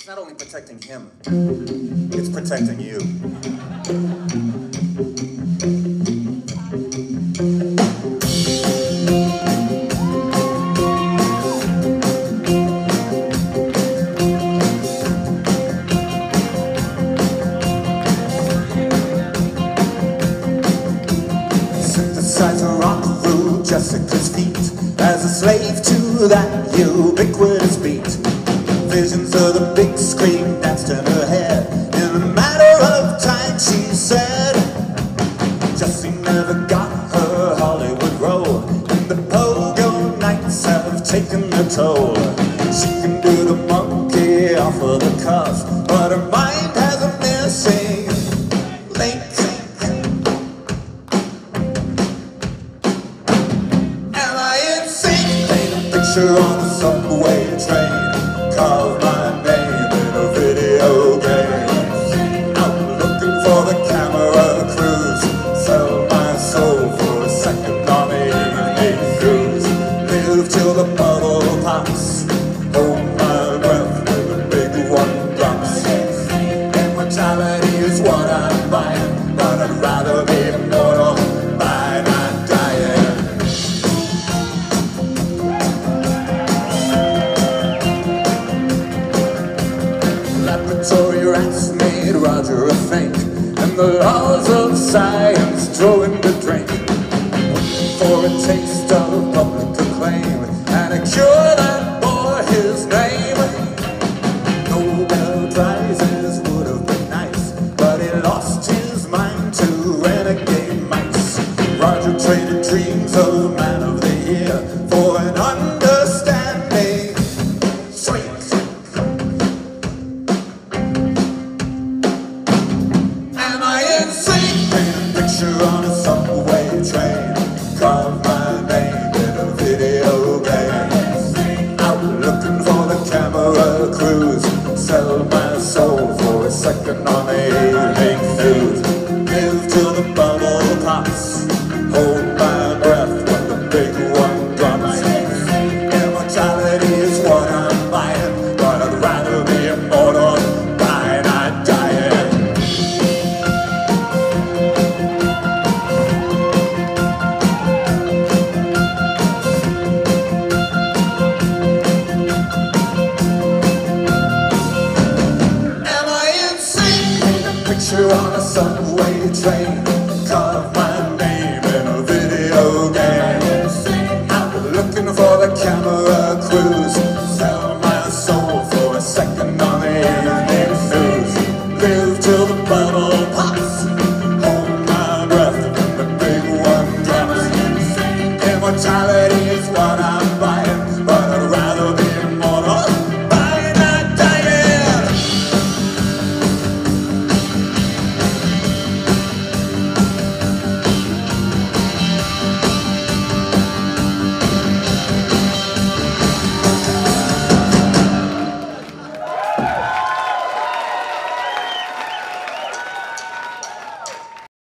It's not only protecting him, it's protecting you. Synthesizer on through Jessica's feet as a slave to that ubiquitous beat. Visions of the big screen danced in her head. In a matter of time, she said, Jessie never got her Hollywood role, and the pogo nights have taken a toll. She can do the monkey off of the cuff, but her mind has a missing link. Am I insane? Paint a picture on the subway train. Carve my name in a video game. Out looking for the camera crews. Sell my soul for a second on the evening cruise. Live till the bubble pops. Hold my breath when the big one drops. Immortality is what I'm buying, but I'd rather be immortal by not dying. Laboratory rats made Roger a faint, and the laws of science throw in the drink. Waiting for a taste of public acclaim and a cure that bore his name. Nobel Prizes would have been nice, but he lost his mind to renegade mice. Roger traded dreams of Man of the Year for an understanding shrink. Picture on a subway train. Carve my name in a video game. Out looking for the camera crews. Sell my soul for a second on the evening news. Live till the bubble pops. Hold my breath when the big one drops. Immortality is what I'm buying, but I'd rather be immortal by not dying. Picture on a subway train. Carve my name in a video game. Out looking for the camera crews. Sell my soul for a second.